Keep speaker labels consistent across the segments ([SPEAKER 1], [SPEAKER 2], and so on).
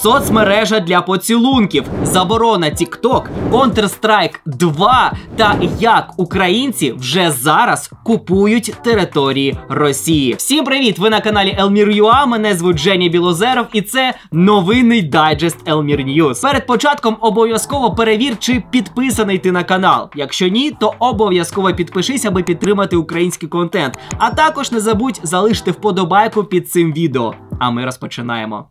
[SPEAKER 1] соцмережа для поцілунків, заборона TikTok, Counter-Strike 2 та як українці вже зараз купують території Росії. Всім привіт! Ви на каналі Elmir.ua, мене звуть Женя Білозеров і це новинний дайджест Elmir News. Перед початком обов'язково перевір, чи підписаний ти на канал. Якщо ні, то обов'язково підпишись, аби підтримати український контент. А також не забудь залишити вподобайку під цим відео. А ми розпочинаємо.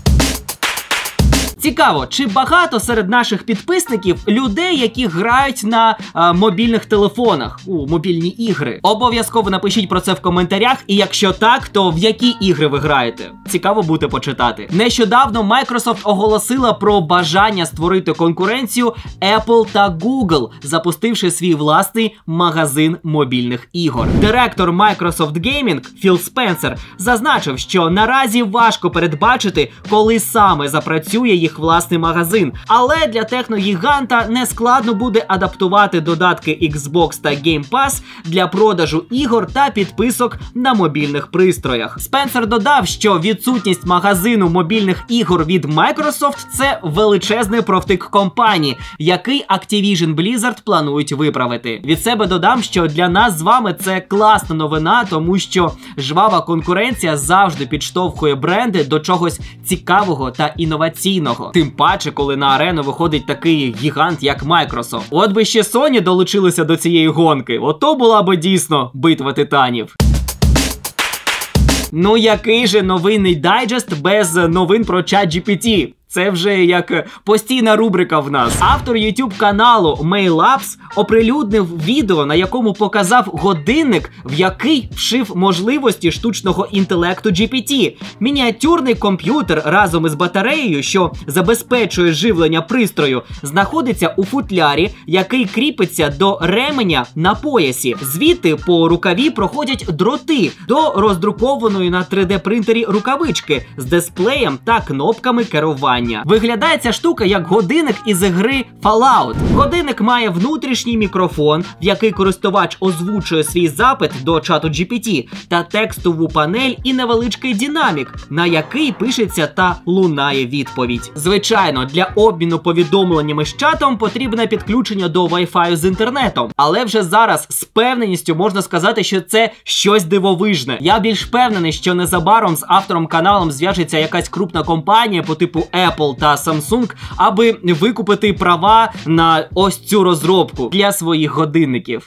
[SPEAKER 1] Цікаво, чи багато серед наших підписників людей, які грають на мобільних телефонах, у мобільні ігри? Обов'язково напишіть про це в коментарях, і якщо так, то в які ігри ви граєте? Цікаво буде почитати. Нещодавно Microsoft оголосила про бажання створити конкуренцію Apple та Google, запустивши свій власний магазин мобільних ігор. Директор Microsoft Gaming Філ Спенсер зазначив, що наразі важко передбачити, коли саме запрацює їх власний магазин. Але для техногіганта не складно буде адаптувати додатки Xbox та Game Pass для продажу ігор та підписок на мобільних пристроях. Спенсер додав, що відсутність магазину мобільних ігор від Microsoft – це величезний провтик компанії, який Activision Blizzard планують виправити. Від себе додам, що для нас з вами це класна новина, тому що жвава конкуренція завжди підштовхує бренди до чогось цікавого та інноваційного. Тим паче, коли на арену виходить такий гігант, як Microsoft. От би ще Sony долучилися до цієї гонки. Ото була би дійсно битва титанів. Ну який же новинний дайджест без новин про ChatGPT? Це вже як постійна рубрика в нас. Автор YouTube каналу MailLabs оприлюднив відео, на якому показав годинник, в який вшив можливості штучного інтелекту GPT. Мініатюрний комп'ютер разом із батареєю, що забезпечує живлення пристрою, знаходиться у футлярі, який кріпиться до ременя на поясі. Звідти по рукаві проходять дроти до роздрукованої на 3D-принтері рукавички з дисплеєм та кнопками керування. Виглядає ця штука як годинник із гри Fallout. Годинник має внутрішній мікрофон, в який користувач озвучує свій запит до чату GPT, та текстову панель і невеличкий динамік, на який пишеться та лунає відповідь. Звичайно, для обміну повідомленнями з чатом потрібне підключення до Wi-Fi з інтернетом. Але вже зараз з певненістю можна сказати, що це щось дивовижне. Я більш впевнений, що незабаром з автором каналу зв'яжеться якась крупна компанія по типу Apple та Samsung, аби викупити права на ось цю розробку для своїх годинників.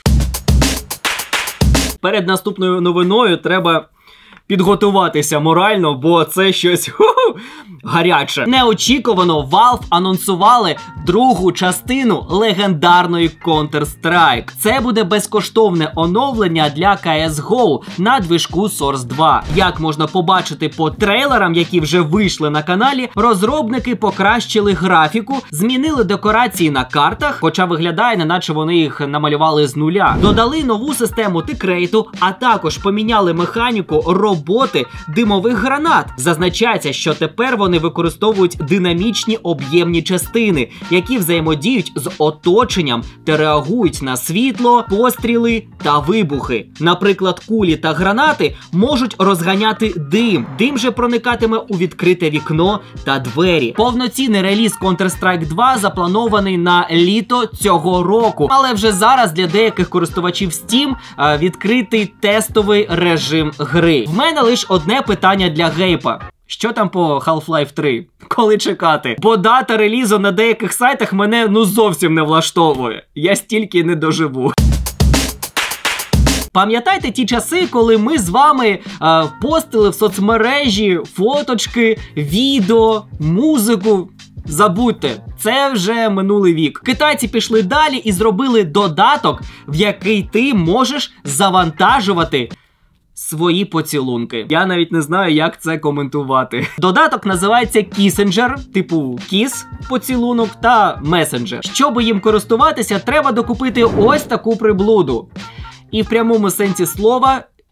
[SPEAKER 1] Перед наступною новиною треба підготуватися морально, бо це щось гаряче. Неочікувано Valve анонсували другу частину легендарної Counter-Strike. Це буде безкоштовне оновлення для CSGO на движку Source 2. Як можна побачити по трейлерам, які вже вийшли на каналі, розробники покращили графіку, змінили декорації на картах, хоча виглядає, неначе вони їх намалювали з нуля. Додали нову систему тикрейту, а також поміняли механіку роботи димових гранат. Зазначається, що тепер вони використовують динамічні об'ємні частини, які взаємодіють з оточенням та реагують на світло, постріли та вибухи. Наприклад, кулі та гранати можуть розганяти дим. Дим же проникатиме у відкрите вікно та двері. Повноцінний реліз Counter-Strike 2 запланований на літо цього року. Але вже зараз для деяких користувачів Steam відкритий тестовий режим гри. В мене лише одне питання для Гейпа. Що там по Half-Life 3? Коли чекати? Бо дата релізу на деяких сайтах мене зовсім не влаштовує. Я стільки не доживу. Пам'ятаєте ті часи, коли ми з вами постили в соцмережі фоточки, відео, музику? Забудьте, це вже минулий вік. Китайці пішли далі і зробили додаток, в який ти можеш завантажувати свої поцілунки. Я навіть не знаю, як це коментувати. Додаток називається Kissenger, типу Kiss, поцілунок, та Messenger. Щоб їм користуватися, треба докупити ось таку приблуду. І в прямому сенсі слова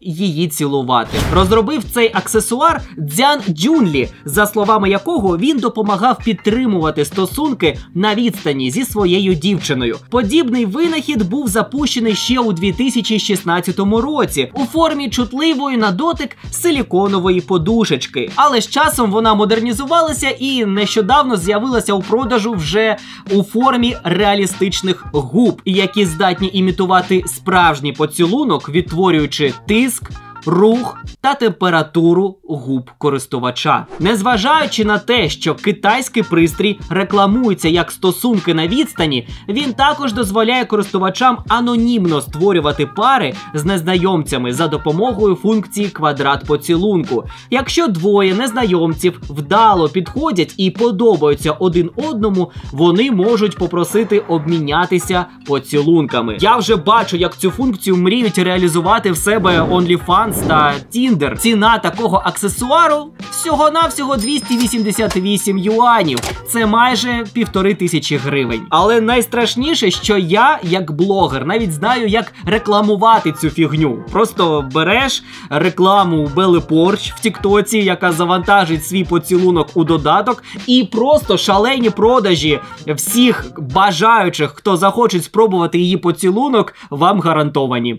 [SPEAKER 1] її цілувати. Розробив цей аксесуар Дзян Джунлі, за словами якого він допомагав підтримувати стосунки на відстані зі своєю дівчиною. Подібний винахід був запущений ще у 2016 році у формі чутливої на дотик силіконової подушечки. Але з часом вона модернізувалася і нещодавно з'явилася у продажу вже у формі реалістичних губ, які здатні імітувати справжній поцілунок, відтворюючи тиск, рух та температуру губ користувача. Незважаючи на те, що китайський пристрій рекламується як стосунки на відстані, він також дозволяє користувачам анонімно створювати пари з незнайомцями за допомогою функції квадрат поцілунку. Якщо двоє незнайомців вдало підходять і подобаються один одному, вони можуть попросити обмінятися поцілунками. Я вже бачу, як цю функцію мріють реалізувати в себе OnlyFans та Tinder. Ціна такого аксесуару всього-навсього 288 юанів. Це майже 1500 гривень. Але найстрашніше, що я, як блогер, навіть знаю, як рекламувати цю фігню. Просто береш рекламу Белли Порч в Тіктоці, яка завантажить свій поцілунок у додаток, і просто шалені продажі всіх бажаючих, хто захоче спробувати її поцілунок, вам гарантовані.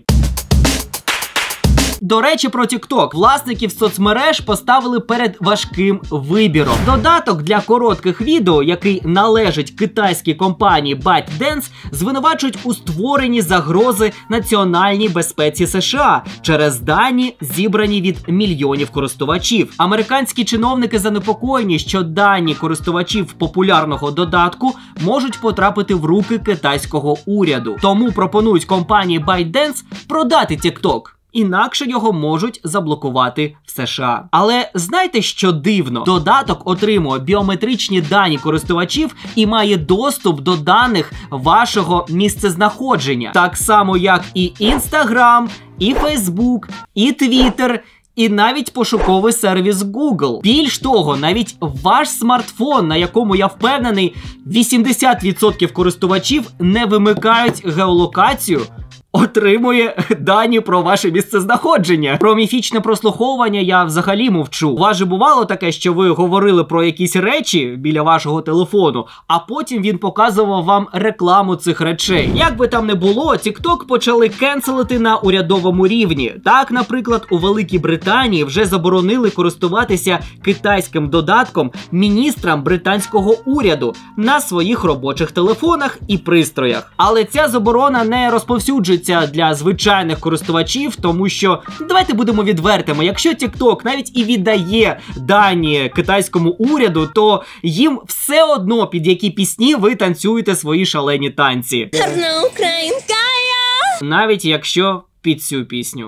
[SPEAKER 1] До речі, про TikTok. Власників соцмереж поставили перед важким вибіром. Додаток для коротких відео, який належить китайській компанії ByteDance, звинувачують у створенні загрози національній безпеці США через дані, зібрані від мільйонів користувачів. Американські чиновники занепокоєні, що дані користувачів популярного додатку можуть потрапити в руки китайського уряду. Тому пропонують компанії ByteDance продати TikTok. Інакше його можуть заблокувати в США. Але знаєте, що дивно? Додаток отримує біометричні дані користувачів і має доступ до даних вашого місцезнаходження. Так само, як і Instagram, і Facebook, і Twitter, і навіть пошуковий сервіс Google. Більш того, навіть ваш смартфон, на якому, я впевнений, 80% користувачів не вимикають геолокацію, отримує дані про ваше місцезнаходження. Про міфічне прослуховування я взагалі мовчу. У вас же бувало таке, що ви говорили про якісь речі біля вашого телефону, а потім він показував вам рекламу цих речей. Як би там не було, TikTok почали кенселити на урядовому рівні. Так, наприклад, у Великій Британії вже заборонили користуватися китайським додатком міністрам британського уряду на своїх робочих телефонах і пристроях. Але ця заборона не розповсюджується для звичайних користувачів, тому що, давайте будемо відвертими, якщо TikTok навіть і віддає дані китайському уряду, то їм все одно, під які пісні ви танцюєте свої шалені танці. Гарна українська! Навіть якщо під цю пісню.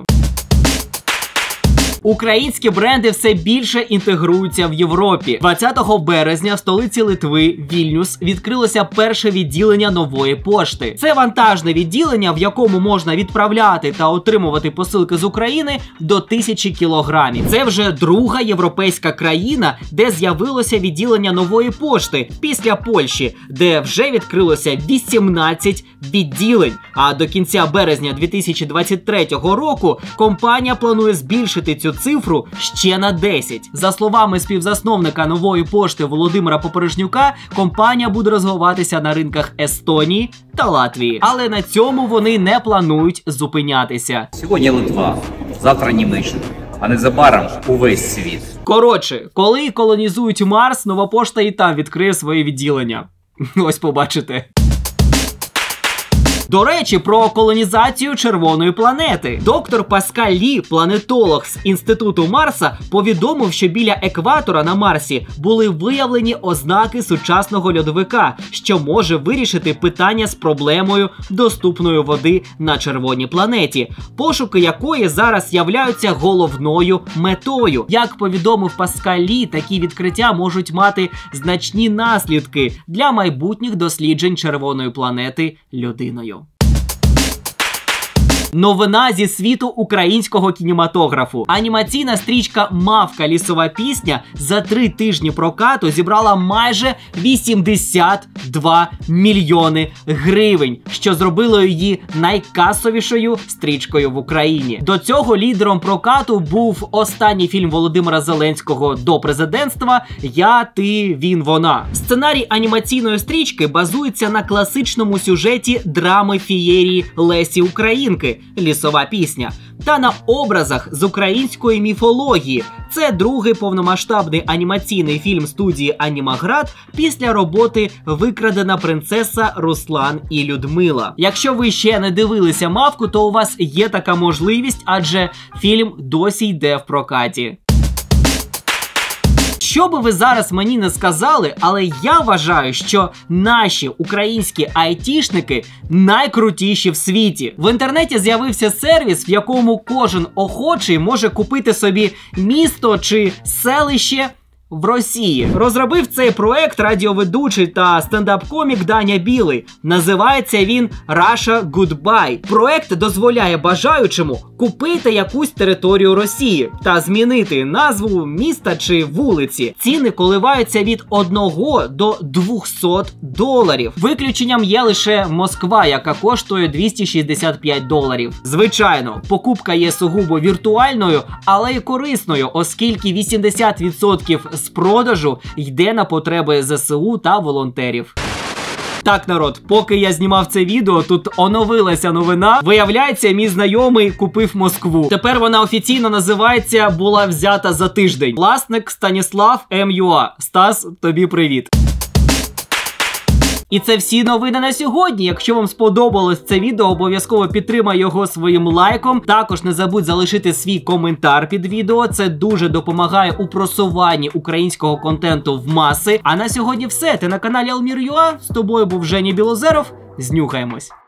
[SPEAKER 1] Українські бренди все більше інтегруються в Європі. 20 березня в столиці Литви, Вільнюс, відкрилося перше відділення Нової пошти. Це вантажне відділення, в якому можна відправляти та отримувати посилки з України до 1000 кілограмів. Це вже друга європейська країна, де з'явилося відділення Нової пошти після Польщі, де вже відкрилося 18 відділень. А до кінця березня 2023 року компанія планує збільшити цю цифру ще на 10. За словами співзасновника Нової пошти Володимира Попережнюка, компанія буде розвиватися на ринках Естонії та Латвії. Але на цьому вони не планують зупинятися.
[SPEAKER 2] Сьогодні Литва, завтра Німеччина, а незабаром увесь світ.
[SPEAKER 1] Коротше, коли колонізують Марс, Нова пошта і там відкриє своє відділення. Ось побачите. До речі, про колонізацію червоної планети. Доктор Паскаль Лі, планетолог з Інституту Марса, повідомив, що біля екватора на Марсі були виявлені ознаки сучасного льодовика, що може вирішити питання з проблемою доступної води на червоній планеті, пошуки якої зараз являються головною метою. Як повідомив Паскаль Лі, такі відкриття можуть мати значні наслідки для майбутніх досліджень червоної планети людиною. Новина зі світу українського кінематографу. Анімаційна стрічка «Мавка. Лісова пісня» за 3 тижні прокату зібрала майже 82 мільйони гривень, що зробило її найкасовішою стрічкою в Україні. До цього лідером прокату був останній фільм Володимира Зеленського до президентства «Я, ти, він, вона». Сценарій анімаційної стрічки базується на класичному сюжеті драми фієрії Лесі Українки «Лісова пісня» та на образах з української міфології. Це другий повномасштабний анімаційний фільм студії «Анімаград» після роботи «Викрадена принцеса», Руслан і Людмила. Якщо ви ще не дивилися «Мавку», то у вас є така можливість, адже фільм досі йде в прокаті. Що би ви зараз мені не сказали, але я вважаю, що наші українські айтішники найкрутіші в світі. В інтернеті з'явився сервіс, в якому кожен охочий може купити собі місто чи селище в Росії. Розробив цей проект радіоведучий та стендап-комік Даня Білий. Називається він Russia Goodbye. Проект дозволяє бажаючому купити якусь територію Росії та змінити назву міста чи вулиці. Ціни коливаються від 1 до 200 доларів. Виключенням є лише Москва, яка коштує 265 доларів. Звичайно, покупка є сугубо віртуальною, але й корисною, оскільки 80% з продажу йде на потреби ЗСУ та волонтерів. Так, народ, поки я знімав це відео, тут оновилася новина. Виявляється, мій знайомий купив Москву. Тепер вона офіційно називається «Була взята за тиждень». Власник Станіслав МЮА. Стас, тобі привіт. І це всі новини на сьогодні. Якщо вам сподобалось це відео, обов'язково підтримай його своїм лайком. Також не забудь залишити свій коментар під відео. Це дуже допомагає у просуванні українського контенту в маси. А на сьогодні все. Ти на каналі Elmir.ua. З тобою був Женя Білозеров. Знюхаємось.